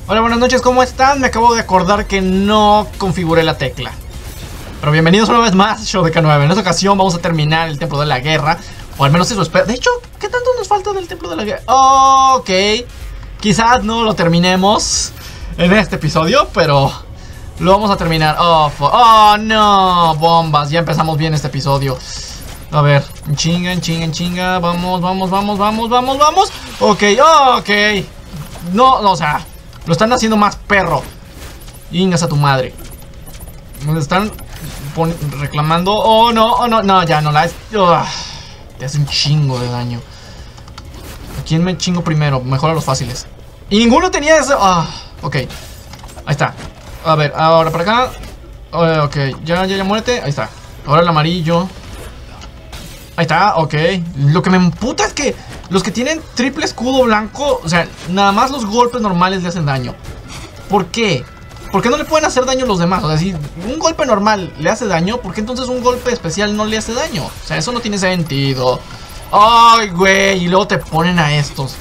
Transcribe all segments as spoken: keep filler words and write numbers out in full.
Hola, buenas noches, ¿cómo están? Me acabo de acordar que no configuré la tecla. Pero bienvenidos una vez más a Show de K nueve. En esta ocasión vamos a terminar el Templo de la Guerra. O al menos eso espero. De hecho, ¿qué tanto nos falta del Templo de la Guerra? Ok. Quizás no lo terminemos en este episodio, pero lo vamos a terminar. Oh, oh no, bombas. Ya empezamos bien este episodio. A ver, en chinga, en chinga, en chinga. Vamos, vamos, vamos, vamos, vamos, vamos. Ok, ok. No, no, o sea, lo están haciendo más perro. Ingas a tu madre. Me están reclamando. Oh, no, oh, no, no, ya no la es. Oh, te hace un chingo de daño. ¿A quién me chingo primero? Mejor a los fáciles. Y ninguno tenía eso. Ah, ok. Ahí está. A ver, ahora para acá. Oh, ok, ya, ya, ya, muérete. Ahí está. Ahora el amarillo. Ahí está, ok. Lo que me emputa es que los que tienen triple escudo blanco, o sea, nada más los golpes normales le hacen daño. ¿Por qué? ¿Por qué no le pueden hacer daño a los demás? O sea, si un golpe normal le hace daño, ¿por qué entonces un golpe especial no le hace daño? O sea, eso no tiene sentido. Ay, güey, y luego te ponen a estos.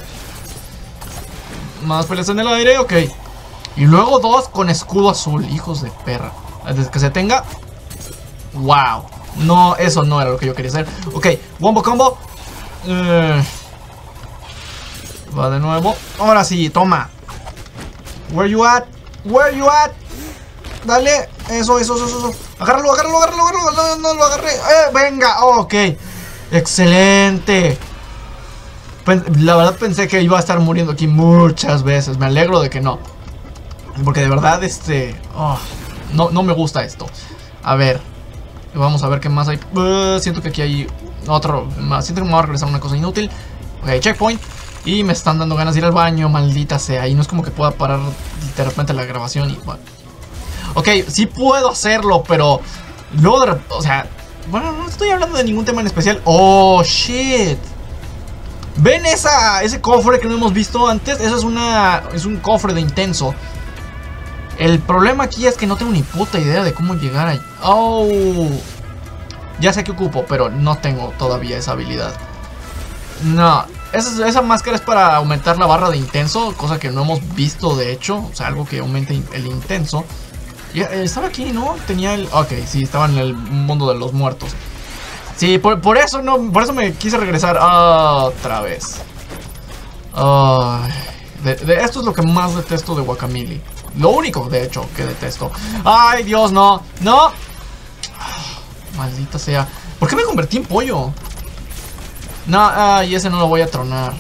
Más peleas en el aire, ok. Y luego dos con escudo azul, hijos de perra. Desde que se tenga. Wow. No, eso no era lo que yo quería hacer. Ok, wombo combo. uh, Va de nuevo. Ahora sí, toma. Where you at? Where you at? Dale, eso, eso, eso, eso. Agárralo, agárralo, agárralo, agárralo. No, no lo agarré. Eh, venga, ok. Excelente. La verdad pensé que iba a estar muriendo aquí muchas veces. Me alegro de que no. Porque de verdad, este... Oh, no, no me gusta esto. A ver. Vamos a ver qué más hay. Uh, siento que aquí hay otro más. Siento que me va a regresar una cosa inútil. Ok, checkpoint. Y me están dando ganas de ir al baño, maldita sea. Y no es como que pueda parar de repente la grabación y bueno. Ok, sí puedo hacerlo, pero luego de... O sea, bueno, no estoy hablando de ningún tema en especial. Oh, shit. ¿Ven esa, ese cofre que no hemos visto antes? Eso es una... Es un cofre de intenso. El problema aquí es que no tengo ni puta idea de cómo llegar ahí. Oh, ya sé que ocupo, pero no tengo todavía esa habilidad. No, esa, esa máscara es para aumentar la barra de intenso, cosa que no hemos visto de hecho. O sea, algo que aumente el intenso. Ya, estaba aquí, ¿no? Tenía el... Ok, sí, estaba en el mundo de los muertos. Sí, por, por eso no, por eso me quise regresar otra vez. Uh, de, de, esto es lo que más detesto de Guacamelee. Lo único, de hecho, que detesto. ¡Ay, Dios, no! ¡No! Maldita sea. ¿Por qué me convertí en pollo? No, ay, ese no lo voy a tronar.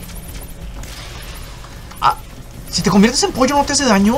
Ah, si te conviertes en pollo, ¿no te hace daño?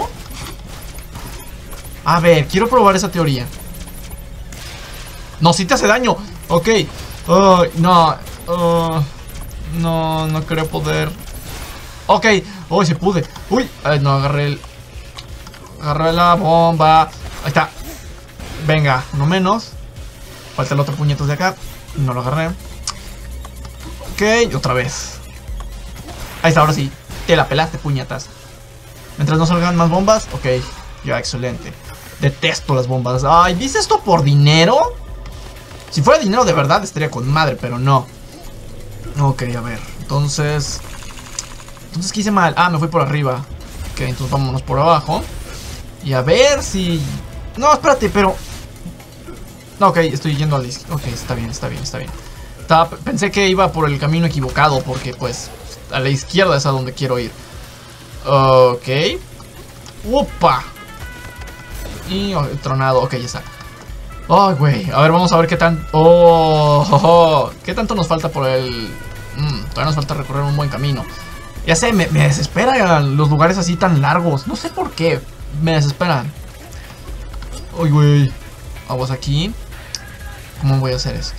A ver, quiero probar esa teoría. No, sí te hace daño. Ok. Uh, no. Uh, no, no creo poder. Ok. Oh, sí pude. Uy, ay, no, agarré el... Agarré la bomba. Ahí está. Venga, no menos. Falta el otro puñetos de acá. No lo agarré. Ok, otra vez. Ahí está, ahora sí. Te la pelaste, puñetas. Mientras no salgan más bombas. Ok, ya, excelente. Detesto las bombas. Ay, ¿dice esto por dinero? Si fuera dinero de verdad estaría con madre, pero no. Ok, a ver. Entonces... Entonces, ¿qué hice mal? Ah, me fui por arriba. Ok, entonces vámonos por abajo. Y a ver si... No, espérate, pero... Ok, estoy yendo a la izquierda. Ok, está bien, está bien, está bien. Estaba... Pensé que iba por el camino equivocado, porque pues a la izquierda es a donde quiero ir. Ok. ¡Upa! Y oh, tronado, ok, ya está. Oh, güey, a ver, vamos a ver qué tan... Oh, oh, oh. ¿Qué tanto nos falta por el... Mm, todavía nos falta recorrer un buen camino. Ya sé, me, me desesperan los lugares así tan largos. No sé por qué. Me desesperan. Ay, güey. Aguas aquí. ¿Cómo voy a hacer esto?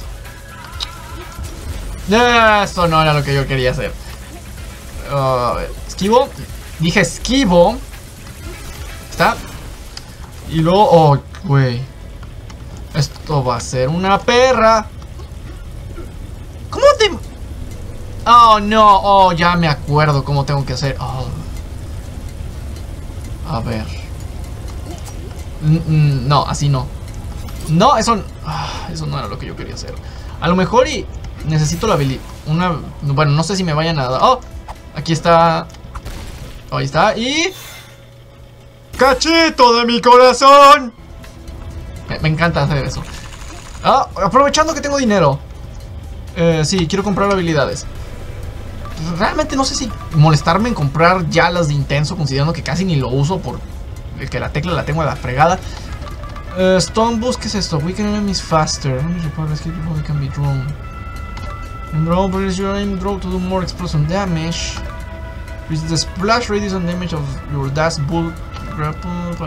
Esto no era lo que yo quería hacer. Uh, a ver, esquivo. Dije esquivo. Está. Y luego... Oh, güey. Esto va a ser una perra. ¿Cómo te...? Oh, no. Oh, ya me acuerdo cómo tengo que hacer. Oh. A ver. No, así no. No, eso... Eso no era lo que yo quería hacer. A lo mejor y... Necesito la habilidad... Una... Bueno, no sé si me vayan a dar... Oh, aquí está... Ahí está. Y... ¡Cachito de mi corazón! Me, me encanta hacer eso. Ah, aprovechando que tengo dinero. Eh, sí, quiero comprar habilidades. Realmente no sé si molestarme en comprar ya las de intenso, considerando que casi ni lo uso por el que la tecla la tengo a la fregada. Uh, Stone Boost, ¿qué es esto? Weaken enemies faster. Enemies report escape before they can be drawn. When drawn, produce your aim draw to do more explosion damage. With the splash radius and damage of your dash bull grapple.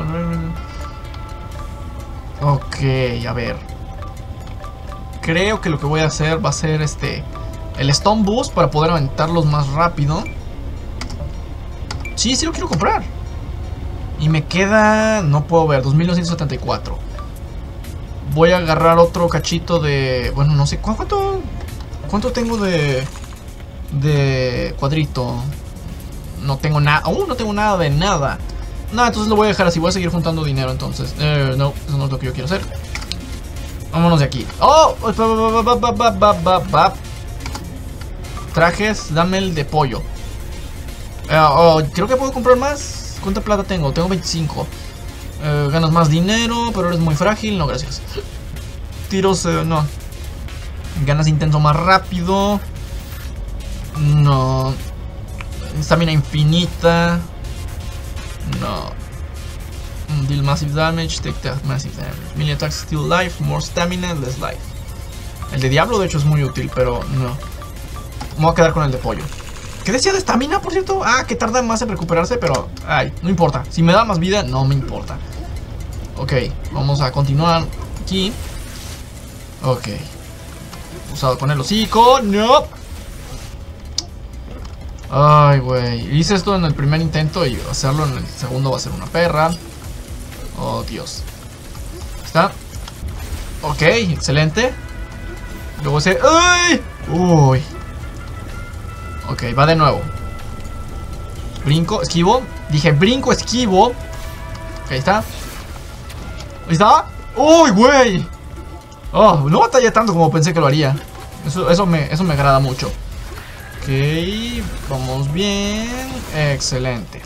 Ok, a ver. Creo que lo que voy a hacer va a ser este el Stone Boost para poder aventarlos más rápido. Sí, sí lo quiero comprar. Y me queda... no puedo ver, dos mil novecientos setenta y cuatro. Voy a agarrar otro cachito de... bueno, no sé, ¿cuánto, cuánto tengo de... de cuadrito? No tengo nada, aún no tengo nada de nada. Nada, entonces lo voy a dejar así, voy a seguir juntando dinero entonces. Eh, no, eso no es lo que yo quiero hacer. Vámonos de aquí. ¡Oh! Trajes, dame el de pollo. Uh, oh, creo que puedo comprar más. ¿Cuánta plata tengo? Tengo veinticinco. Uh, ganas más dinero, pero eres muy frágil. No, gracias. Tiros, uh, no. Ganas intenso más rápido. No. Estamina infinita. No. Deal massive damage. Take that massive damage. Melee attacks, still life. More stamina, less life. El de Diablo, de hecho, es muy útil, pero no. Me voy a quedar con el de pollo. ¿Qué decía de estamina, por cierto? Ah, que tarda más en recuperarse, pero... ay, no importa. Si me da más vida, no me importa. Ok, vamos a continuar aquí. Ok. Usado con el hocico. No. Ay, güey. Hice esto en el primer intento y hacerlo en el segundo va a ser una perra. Oh, Dios. ¿Está? Ok, excelente. Luego ese... ¡ay! Uy. Ok, va de nuevo. Brinco, esquivo. Dije brinco, esquivo. Ok, ahí está. Ahí está. ¡Uy, güey! Oh, no batallé tanto como pensé que lo haría. Eso, eso, me, eso me agrada mucho. Ok, vamos bien. Excelente.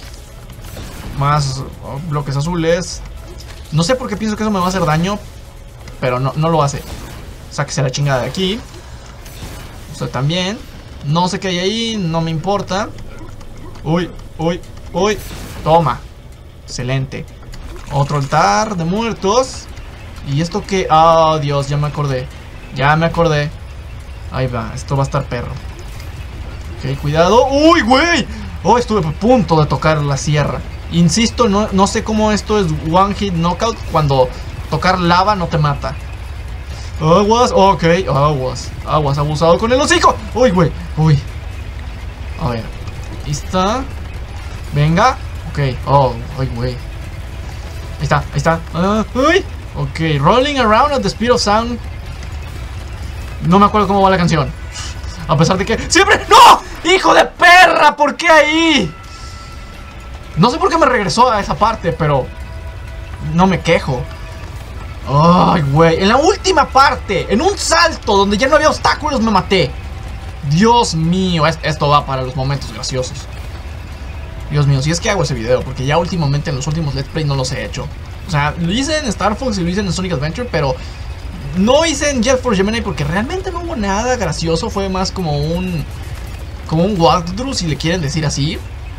Más bloques azules. No sé por qué pienso que eso me va a hacer daño, pero no, no lo hace. Sáquese la chingada de aquí. Usted también. No sé qué hay ahí, no me importa. Uy, uy, uy. Toma. Excelente. Otro altar de muertos. ¿Y esto qué? Oh, Dios, ya me acordé. Ya me acordé. Ahí va, esto va a estar perro. Ok, cuidado. ¡Uy, güey! Oh, estuve a punto de tocar la sierra. Insisto, no, no sé cómo esto es one hit knockout. Cuando tocar lava no te mata. Aguas, ok, aguas. Aguas, abusado con el hocico. Uy, güey, uy. A ver, ahí está. Venga, ok. Oh, ay, güey. Ahí está, ahí está. Uh, uy. Ok, rolling around at the speed of sound. No me acuerdo cómo va la canción. A pesar de que siempre... ¡no! ¡Hijo de perra! ¿Por qué ahí? No sé por qué me regresó a esa parte, pero no me quejo. Ay, güey, en la última parte, en un salto donde ya no había obstáculos, me maté. Dios mío, esto va para los momentos graciosos. Dios mío, si es que hago ese video, porque ya últimamente en los últimos Let's Play no los he hecho. O sea, lo hice en Star Fox y lo hice en Sonic Adventure, pero no hice en Jet Force Gemini porque realmente no hubo nada gracioso. Fue más como un... como un walkthrough, si le quieren decir así.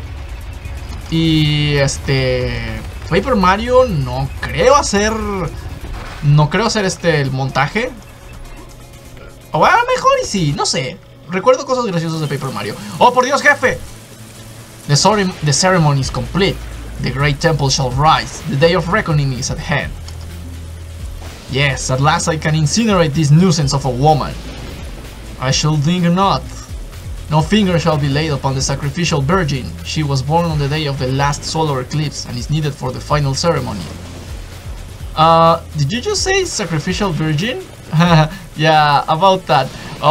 Y este... Paper Mario no creo hacer... No creo hacer este el montaje. O a lo mejor y sí, no sé. Recuerdo cosas graciosas de Paper Mario. ¡Oh, por Dios, jefe! The, sorry, the ceremony is complete. The great temple shall rise. The day of reckoning is at hand. Yes, at last I can incinerate this nuisance of a woman. I shall think not. No finger shall be laid upon the sacrificial virgin. She was born on the day of the last solar eclipse and is needed for the final ceremony. Uh, did you just say sacrificial virgin? Yeah, about that.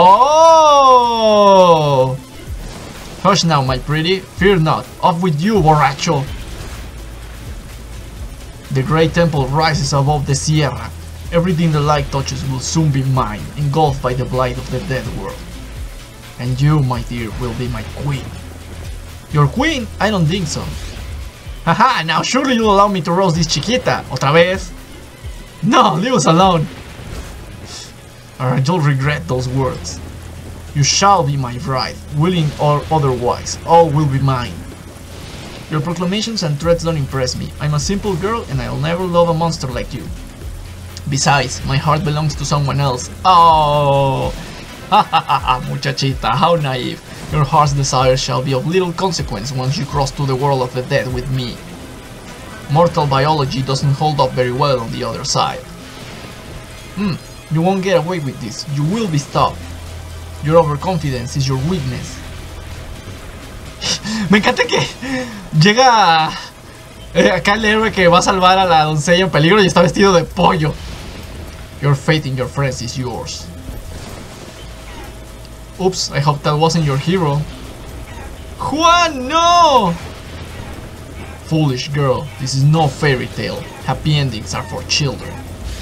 Oh! Hush now, my pretty. Fear not. Off with you, borracho. The great temple rises above the sierra. Everything the light touches will soon be mine, engulfed by the blight of the dead world. And you, my dear, will be my queen. Your queen? I don't think so. Haha, now surely you'll allow me to roast this chiquita. ¿Otra vez? No, leave us alone. Or you'll regret those words. You shall be my bride, willing or otherwise. All will be mine. Your proclamations and threats don't impress me. I'm a simple girl and I'll never love a monster like you. Besides, my heart belongs to someone else. Oh, ha ha ha ha, muchachita, how naive. Your heart's desires shall be of little consequence once you cross to the world of the dead with me. Mortal biology doesn't hold up very well on the other side. Hmm, you won't get away with this. You will be stopped. Your overconfidence is your weakness. Me encanta que llega eh, acá el héroe que va a salvar a la doncella en peligro y está vestido de pollo. Your faith in your friends is yours. Oops, I hope that wasn't your hero. Juan, no! Foolish girl, this is no fairy tale. Happy endings are for children.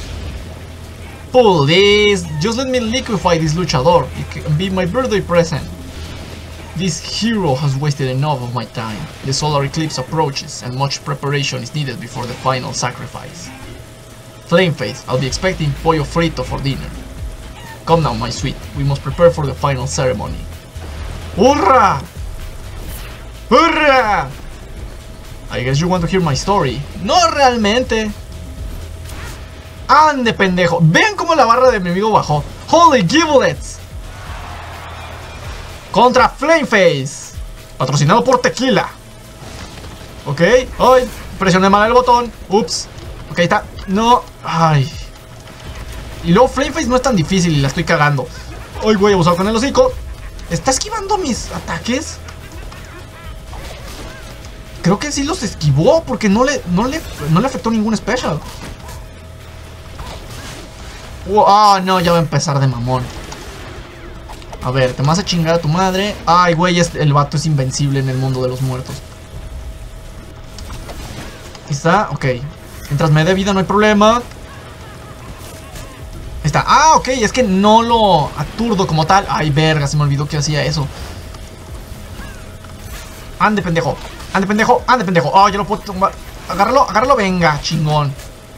Please, just let me liquefy this luchador. It can be my birthday present. This hero has wasted enough of my time. The solar eclipse approaches and much preparation is needed before the final sacrifice. Flameface, I'll be expecting pollo frito for dinner. Come now, my sweet, we must prepare for the final ceremony. ¡Hurra! ¡Hurra! I guess you want to hear my story. No realmente. Ande, pendejo. Vean cómo la barra de mi amigo bajó. Holy giblets. Contra Flameface. Patrocinado por Tequila. Ok. Ay, presioné mal el botón. Ups. Ok, está. No. Ay. Y luego Flameface no es tan difícil y la estoy cagando. Ay, güey, abusado con el hocico. ¿Está esquivando mis ataques? Creo que sí los esquivó porque no le, no le, no le afectó ningún special. Ah, oh, no, ya va a empezar de mamón. A ver, te vas a chingar a tu madre. Ay, güey, este, el vato es invencible en el mundo de los muertos. Ahí está, ok. Mientras me dé vida no hay problema. Ahí está, ah, ok, es que no lo aturdo como tal. Ay, verga, se me olvidó que hacía eso. Ande, pendejo. Ande, pendejo, ande, pendejo. Oh, yo lo puedo tomar. Agárralo, agárralo, venga, chingón.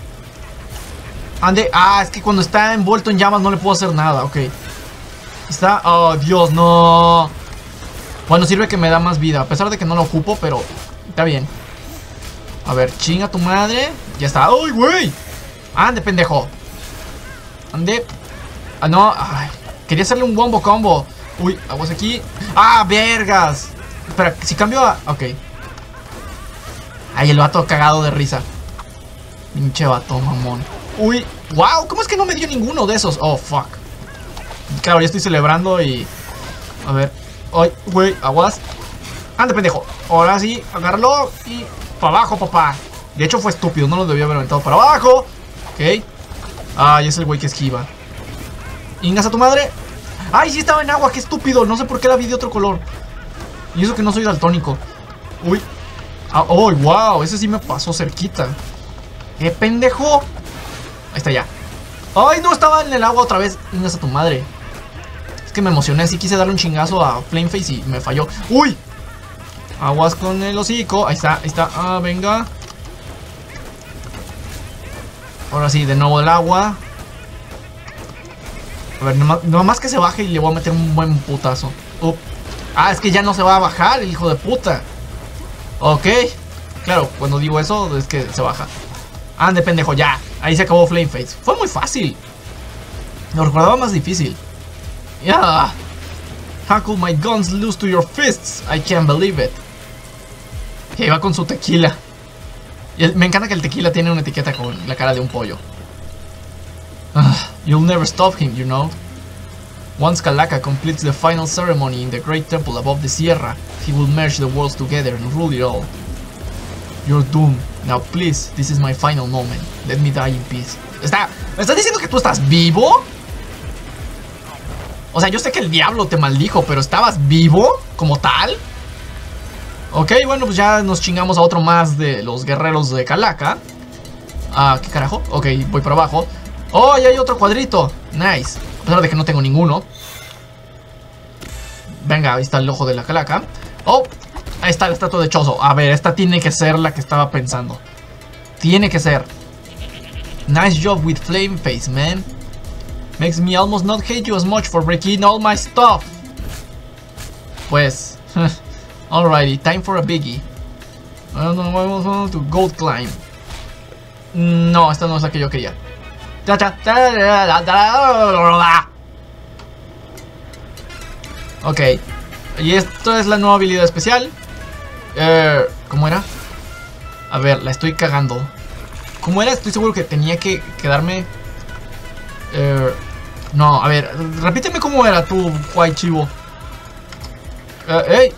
Ande, ah, es que cuando está envuelto en llamas no le puedo hacer nada, ok. Está, oh, Dios, no. Bueno, sirve que me da más vida, a pesar de que no lo ocupo, pero está bien. A ver, chinga tu madre. Ya está, ¡ay, güey! Ande, pendejo. Ande. Ah, no, ay, quería hacerle un wombo combo. Uy, aguas aquí. ¡Ah, vergas! Espera, si cambio a... ok. Ay, el vato cagado de risa. Pinche vato, mamón. Uy, wow, ¿cómo es que no me dio ninguno de esos? Oh, fuck. Claro, ya estoy celebrando y... a ver. Ay, güey, aguas. Ande, pendejo. Ahora sí, agárralo y... para abajo, papá. De hecho fue estúpido, no lo debía haber aventado para abajo. Ok. Ay, es el güey que esquiva. Ingas a tu madre. Ay, sí estaba en agua, qué estúpido. No sé por qué la vi de otro color. Y eso que no soy daltónico. Uy. Ah, oh, wow, ese sí me pasó cerquita. ¡Qué pendejo! Ahí está ya. ¡Ay, no! Estaba en el agua otra vez. Ingas a tu madre. Es que me emocioné, así quise darle un chingazo a Flameface y me falló. ¡Uy! Aguas con el hocico. Ahí está, ahí está. Ah, venga. Ahora sí, de nuevo el agua. A ver, nomás, nomás que se baje y le voy a meter un buen putazo. Uh. Ah, es que ya no se va a bajar el hijo de puta. Ok. Claro, cuando digo eso es que se baja. Ande, pendejo, ya. Ahí se acabó Flameface. Fue muy fácil. Lo recordaba más difícil. Yeah. How could my guns lose to your fists? I can't believe it. Que va con su tequila. Y el, me encanta que el tequila tiene una etiqueta con la cara de un pollo. Uh, you'll never stop him, you know. Once Calaca completes the final ceremony in the great temple above the Sierra, he will merge the worlds together and rule it all. You're doomed. Now please, this is my final moment. Let me die in peace. ¿Está, ¿Me estás diciendo que tú estás vivo? O sea, yo sé que el diablo te maldijo, pero ¿estabas vivo como tal? Ok, bueno, pues ya nos chingamos a otro más de los guerreros de Calaca. Ah, ¿qué carajo? Ok, voy para abajo. Oh, y hay otro cuadrito. Nice. A pesar de que no tengo ninguno. Venga, ahí está el ojo de la Calaca. Oh, Ahí está la estatua de Chozo. A ver, esta tiene que ser la que estaba pensando. Tiene que ser. Nice job with Flame Face, man. Makes me almost not hate you as much for breaking all my stuff. Pues, alrighty, time for a biggie. I don't know, I want to gold climb. No, esta no es la que yo quería. Ok, y esto es la nueva habilidad especial. Eh, ¿Cómo era? A ver, la estoy cagando. ¿Cómo era? Estoy seguro que tenía que quedarme. Eh, no, a ver, repíteme cómo era tu guay chivo. Eh, hey.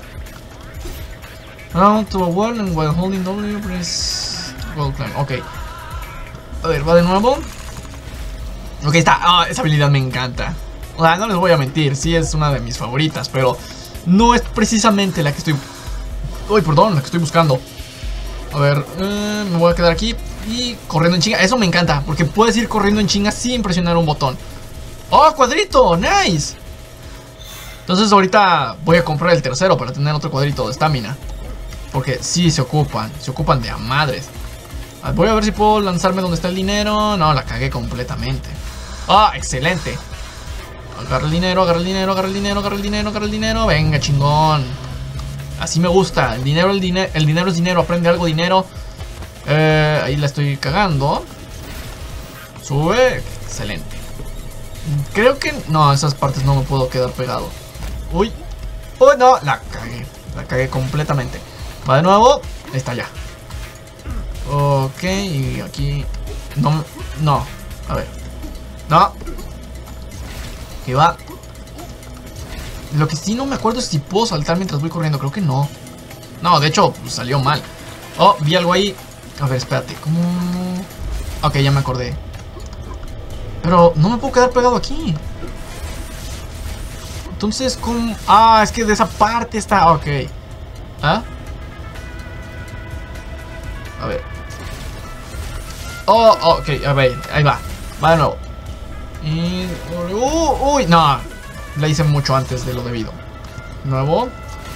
Round to a wall and while holding W press gold climb. Ok. A ver, va de nuevo. Ok, está. Ah, esa habilidad me encanta. O sea, no les voy a mentir, sí es una de mis favoritas, pero no es precisamente la que estoy. Uy, perdón, la que estoy buscando. A ver, eh, me voy a quedar aquí y corriendo en chinga. Eso me encanta, porque puedes ir corriendo en chinga sin presionar un botón. ¡Oh, cuadrito! ¡Nice! Entonces ahorita voy a comprar el tercero para tener otro cuadrito de estamina. Porque sí se ocupan, se ocupan de a madres. Voy a ver si puedo lanzarme donde está el dinero. No, la cagué completamente. ¡Ah, excelente! Agarra el dinero, agarra el dinero, agarra el dinero, agarra el dinero, agarra el dinero. Venga, chingón. Así me gusta. El dinero, el dinero, el dinero es dinero. Aprende algo, dinero. Eh, ahí la estoy cagando. Sube. Excelente. Creo que... No, esas partes no me puedo quedar pegado. Uy. Uy, no. La cagué. La cagué completamente. Va de nuevo. Ahí está ya. Ok. Y aquí... No. No. A ver. No. Aquí va. Lo que sí no me acuerdo es si puedo saltar mientras voy corriendo. Creo que no. No, de hecho, pues, salió mal. Oh, vi algo ahí. A ver, espérate. ¿Cómo? Ok, ya me acordé. Pero no me puedo quedar pegado aquí. Entonces, ¿cómo? Ah, es que de esa parte está. Ok. ¿Ah? A ver. Oh, oh, ok, a ver, ahí va. Va de nuevo. Y... Uh, uy, no. La hice mucho antes de lo debido. Nuevo.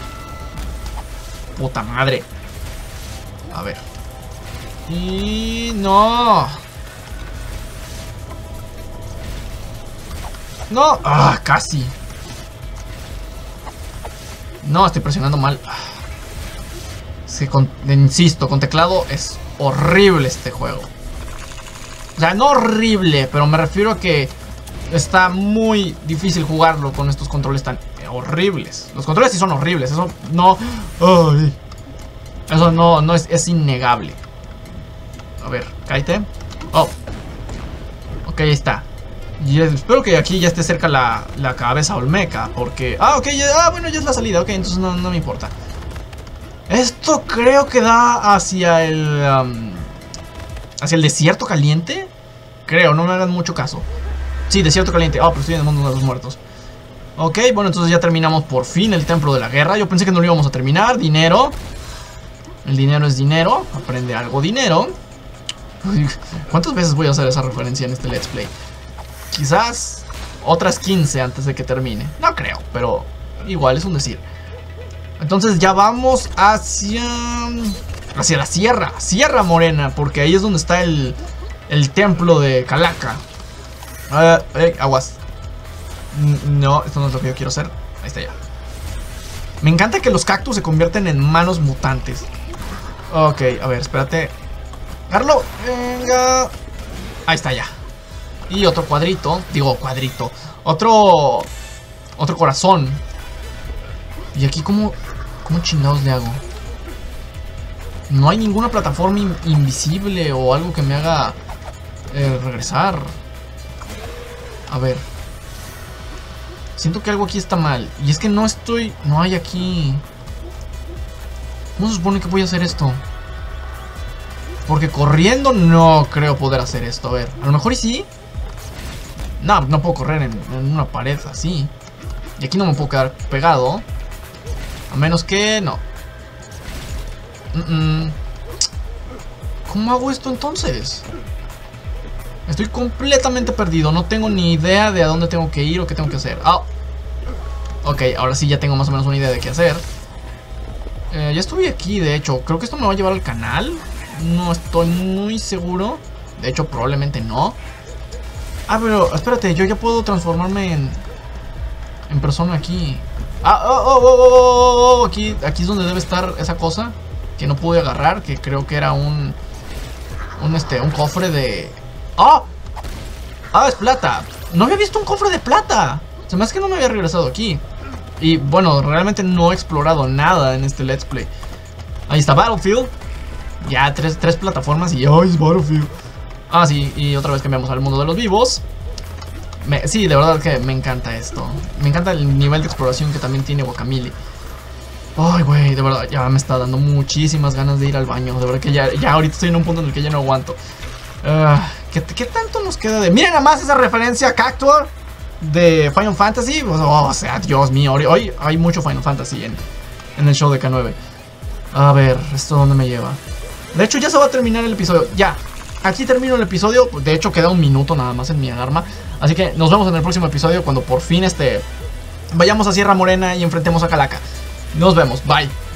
Puta madre. A ver. Y... No. No. Ah, casi. No, estoy presionando mal. Sí, con, insisto, con teclado es horrible este juego. O sea, no horrible, pero me refiero a que está muy difícil jugarlo con estos controles tan horribles. Los controles sí son horribles, eso no... Ay, eso no, no es, es innegable. A ver, cállate. Oh. Ok, ahí está. Y espero que aquí ya esté cerca la, la cabeza olmeca, porque... Ah, ok, ya, ah, bueno, ya es la salida, ok, entonces no, no me importa. Esto creo que da hacia el... Um, hacia el desierto caliente. Creo, no me hagan mucho caso. Sí, desierto caliente. Ah, oh, pero estoy en el mundo de los muertos. Ok, bueno, entonces ya terminamos por fin el templo de la guerra. Yo pensé que no lo íbamos a terminar. Dinero. El dinero es dinero. Aprende algo, dinero. ¿Cuántas veces voy a hacer esa referencia en este Let's Play? Quizás otras quince antes de que termine. No creo, pero igual es un decir. Entonces ya vamos hacia... hacia la sierra. Sierra Morena, porque ahí es donde está el... el templo de Calaca. Uh, eh, aguas. No, esto no es lo que yo quiero hacer. Ahí está ya. Me encanta que los cactus se convierten en manos mutantes. Ok, a ver, espérate. Carlo, venga. Ahí está ya. Y otro cuadrito. Digo, cuadrito. Otro... otro corazón. Y aquí como... ¿Cómo chingados le hago? No hay ninguna plataforma in invisible o algo que me haga eh, regresar. A ver. Siento que algo aquí está mal. Y es que no estoy... No hay aquí... ¿Cómo se supone que voy a hacer esto? Porque corriendo no creo poder hacer esto. A ver, a lo mejor y sí. No, no puedo correr en, en una pared así. Y aquí no me puedo quedar pegado. A menos que... no. Mm -mm. ¿Cómo hago esto entonces? Estoy completamente perdido. No tengo ni idea de a dónde tengo que ir o qué tengo que hacer. Oh. Ok, ahora sí ya tengo más o menos una idea de qué hacer. Eh, ya estuve aquí, de hecho. Creo que esto me va a llevar al canal. No estoy muy seguro. De hecho, probablemente no. Ah, pero espérate, yo ya puedo transformarme en En persona aquí. Ah, oh, oh, oh, oh, oh, aquí, aquí es donde debe estar esa cosa que no pude agarrar, que creo que era un Un este, un cofre de... ¡Ah! ¡Ah, es plata! No había visto un cofre de plata. Se me hace que no me había regresado aquí. Y bueno, realmente no he explorado nada en este Let's Play. Ahí está Battlefield. Ya, tres, tres plataformas y... ¡ay, es Battlefield! Ah, sí, y otra vez cambiamos al mundo de los vivos. Me, sí, de verdad que me encanta esto. Me encanta el nivel de exploración que también tiene Guacamelee. Ay, güey, de verdad, ya me está dando muchísimas ganas de ir al baño. De verdad que ya, ya ahorita estoy en un punto en el que ya no aguanto. Uh, ¿qué, ¿Qué tanto nos queda de...? Miren nada más esa referencia a Cactuar de Final Fantasy. Oh, o sea, Dios mío, hoy, hoy hay mucho Final Fantasy en, en el show de K nueve. A ver, ¿esto dónde me lleva? De hecho, ya se va a terminar el episodio. Ya, aquí termino el episodio. De hecho, queda un minuto nada más en mi alarma. Así que nos vemos en el próximo episodio cuando por fin este vayamos a Sierra Morena y enfrentemos a Calaca. Nos vemos, bye.